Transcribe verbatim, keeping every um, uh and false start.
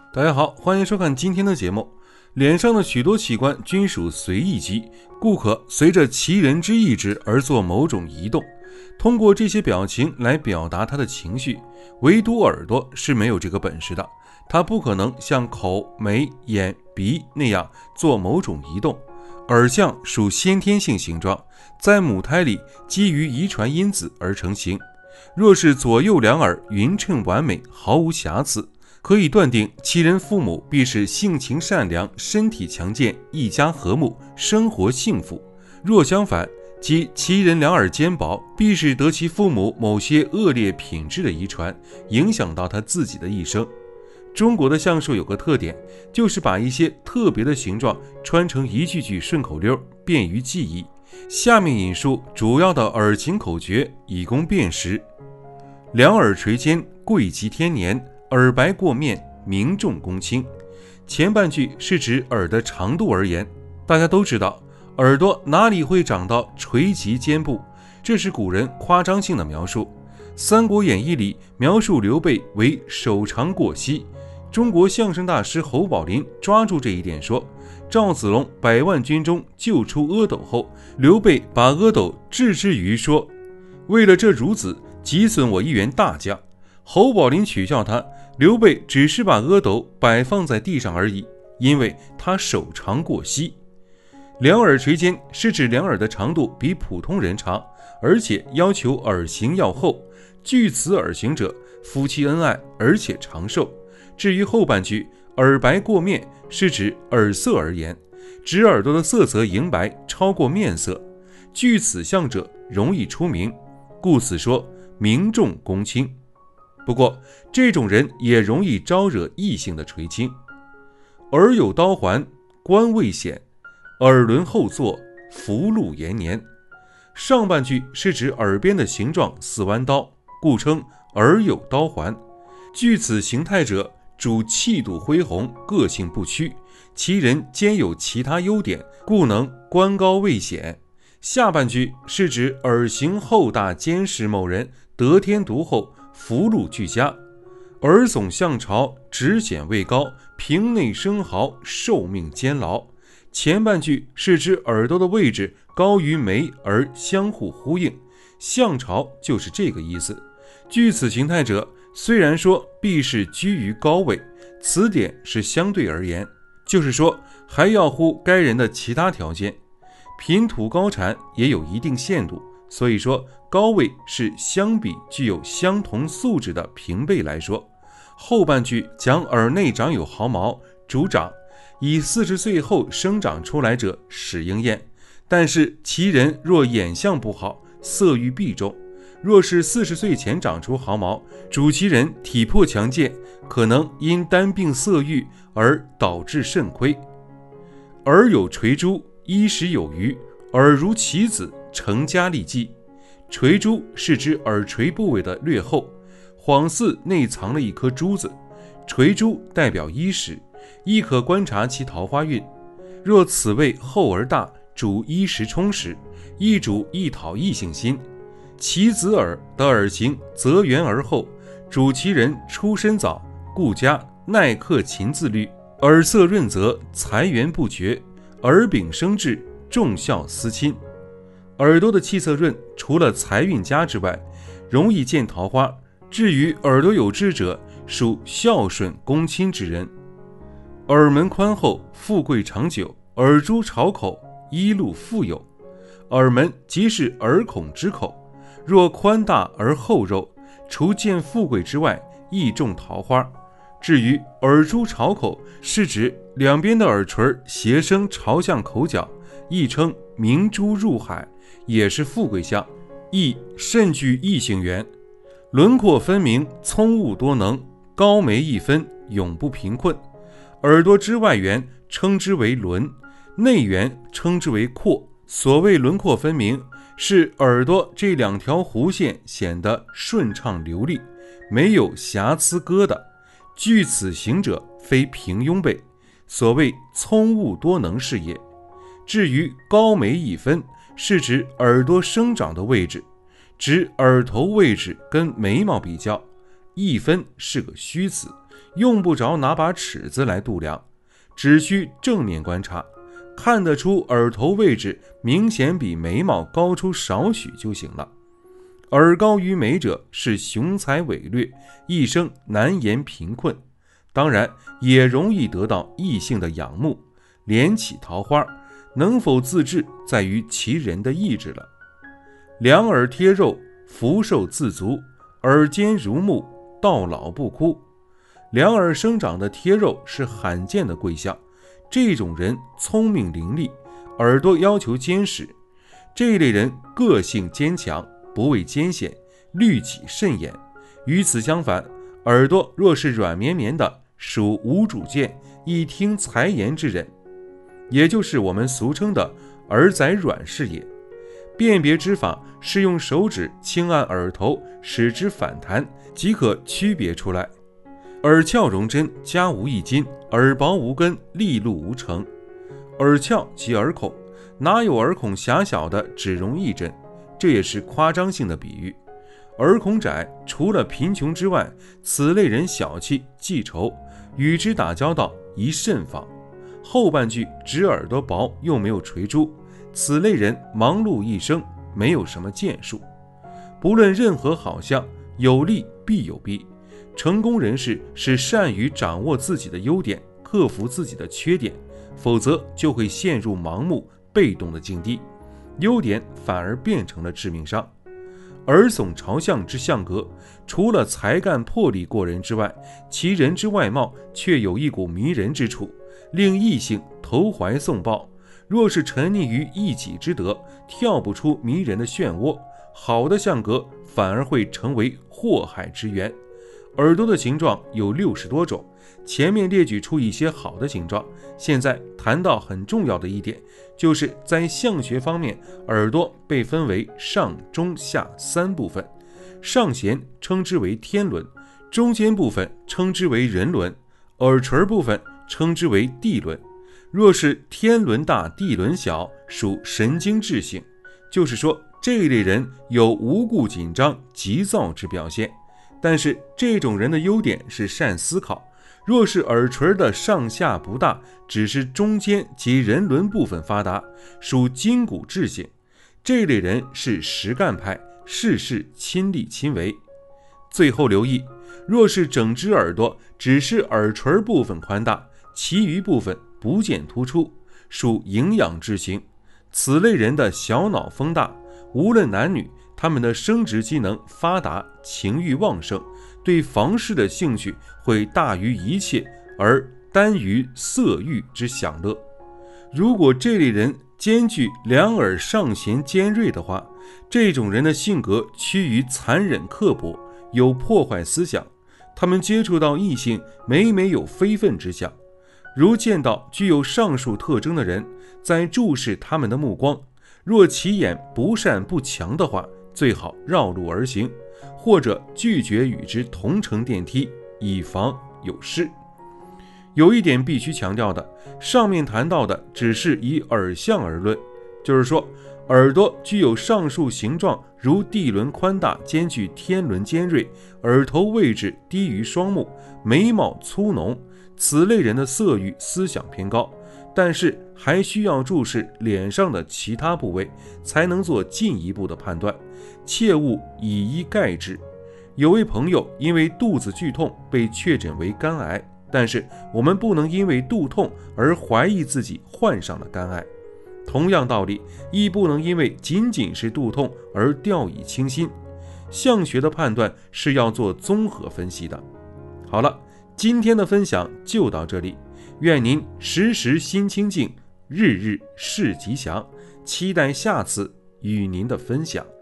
大家好，欢迎收看今天的节目。脸上的许多器官均属随意肌，故可随着其人之意志而做某种移动，通过这些表情来表达他的情绪。唯独耳朵是没有这个本事的，它不可能像口、眉、眼、鼻那样做某种移动。耳相属先天性形状，在母胎里基于遗传因子而成形。若是左右两耳匀称完美，毫无瑕疵，可以断定其人父母必是性情善良、身体强健、一家和睦、生活幸福。若相反，即其人两耳尖薄，必是得其父母某些恶劣品质的遗传，影响到他自己的一生。中国的相术有个特点，就是把一些特别的形状穿成一句句顺口溜，便于记忆。下面引述主要的耳形口诀，以供辨识。两耳垂肩，贵极天年；耳白过面，名重公卿。前半句是指耳的长度而言，大家都知道耳朵哪里会长到垂及肩部，这是古人夸张性的描述。《三国演义》里描述刘备为手长过膝，中国相声大师侯宝林抓住这一点说，赵子龙百万军中救出阿斗后，刘备把阿斗置之于说，为了这孺子，即损我一员大将。侯宝林取笑他，刘备只是把阿斗摆放在地上而已，因为他手长过膝。两耳垂肩是指两耳的长度比普通人长，而且要求耳形要厚，具此耳形者，夫妻恩爱，而且长寿。至于后半句耳白过面，是指耳色而言，指耳朵的色泽莹白超过面色，具此相者容易出名，故此说名重公卿。不过这种人也容易招惹异性的垂青。耳有刀环，官位显；耳轮后坐，福禄延年。上半句是指耳边的形状似弯刀，故称耳有刀环。具此形态者，主气度恢宏，个性不屈，其人兼有其他优点，故能官高位显。下半句是指耳形厚大坚实某人得天独厚，福禄俱佳。耳耸向朝，直显位高，平内生毫，寿命坚牢。前半句是指耳朵的位置高于眉而相互呼应，向朝就是这个意思。据此形态者，虽然说必是居于高位，此点是相对而言，就是说还要乎该人的其他条件。贫土高产也有一定限度，所以说高位是相比具有相同素质的平辈来说。后半句讲耳内长有毫毛，主长，以四十岁后生长出来者始应验，但是其人若眼相不好，色欲必重。若是四十岁前长出毫毛，主其人体魄强健，可能因单病色欲而导致肾亏。耳有垂珠，衣食有余；耳如棋子，成家立继。垂珠是指耳垂部位的略厚，恍似内藏了一颗珠子。垂珠代表衣食，亦可观察其桃花运。若此位厚而大，主衣食充实，亦主易讨异性心。其子耳的耳形则圆而厚，主其人出身早，顾家，耐克勤自律。耳色润泽，财源不绝；耳柄生智，重孝思亲。耳朵的气色润，除了财运佳之外，容易见桃花。至于耳朵有痣者，属孝顺恭亲之人。耳门宽厚，富贵长久；耳珠朝口，衣禄富有。耳门即是耳孔之口，若宽大而厚肉，除见富贵之外，亦中桃花。至于耳珠朝口，是指两边的耳垂斜生朝向口角，亦称明珠入海，也是富贵相，亦甚具异性缘。轮廓分明，聪悟多能，高眉一分，永不贫困。耳朵之外缘称之为轮，内缘称之为廓。所谓轮廓分明，是耳朵这两条弧线显得顺畅流利，没有瑕疵疙瘩。具此形者，非平庸辈，所谓聪悟多能是也。至于高眉一分，是指耳朵生长的位置，指耳头位置跟眉毛比较，一分是个虚词， 用不着拿把尺子来度量，只需正面观察，看得出耳头位置明显比眉毛高出少许就行了。耳高于眉者是雄才伟略，一生难言贫困，当然也容易得到异性的仰慕，连起桃花，能否自制在于其人的意志了。两耳贴肉，福寿自足，耳尖如木，到老不枯。两耳生长的贴肉是罕见的贵相，这种人聪明伶俐，耳朵要求坚实。这一类人个性坚强，不畏艰险，律己慎言。与此相反，耳朵若是软绵绵的，属无主见，易听才言之人，也就是我们俗称的耳仔软是也。辨别之法是用手指轻按耳头，使之反弹，即可区别出来。耳翘容针，家无一筋，耳薄无根，利禄无成。耳翘即耳孔，哪有耳孔狭小的只容一针？这也是夸张性的比喻。耳孔窄，除了贫穷之外，此类人小气记仇，与之打交道宜慎防。后半句指耳朵薄又没有垂珠，此类人忙碌一生，没有什么建树。不论任何好相，有利必有弊。成功人士是善于掌握自己的优点，克服自己的缺点，否则就会陷入盲目被动的境地，优点反而变成了致命伤。耳耸朝向之相格，除了才干魄力过人之外，其人之外貌却有一股迷人之处，令异性投怀送抱。若是沉溺于一己之德，跳不出迷人的漩涡，好的相格反而会成为祸害之源。耳朵的形状有六十多种，前面列举出一些好的形状，现在谈到很重要的一点，就是在相学方面，耳朵被分为上中下三部分。上弦称之为天轮，中间部分称之为人轮，耳垂部分称之为地轮。若是天轮大地轮小，属神经质性，就是说这一类人有无故紧张急躁之表现。但是这种人的优点是善思考，若是耳垂的上下不大，只是中间及人伦部分发达，属筋骨质性，这类人是实干派，事事亲力亲为。最后留意，若是整只耳朵只是耳垂部分宽大，其余部分不见突出，属营养之型，此类人的小脑风大，无论男女，他们的生殖机能发达，情欲旺盛，对房事的兴趣会大于一切，而耽于色欲之享乐。如果这类人兼具两耳上弦尖锐的话，这种人的性格趋于残忍刻薄，有破坏思想，他们接触到异性每每有非分之想。如见到具有上述特征的人，在注视他们的目光，若其眼不善不强的话，最好绕路而行，或者拒绝与之同乘电梯，以防有事。有一点必须强调的，上面谈到的只是以耳相而论，就是说耳朵具有上述形状，如地轮宽大，兼具天轮尖锐，耳头位置低于双目，眉毛粗浓，此类人的色欲思想偏高，但是还需要注视脸上的其他部位，才能做进一步的判断，切勿以一概之。有位朋友因为肚子剧痛被确诊为肝癌，但是我们不能因为肚痛而怀疑自己患上了肝癌。同样道理，亦不能因为仅仅是肚痛而掉以轻心。相学的判断是要做综合分析的。好了，今天的分享就到这里，愿您时时心清静，日日事吉祥，期待下次与您的分享。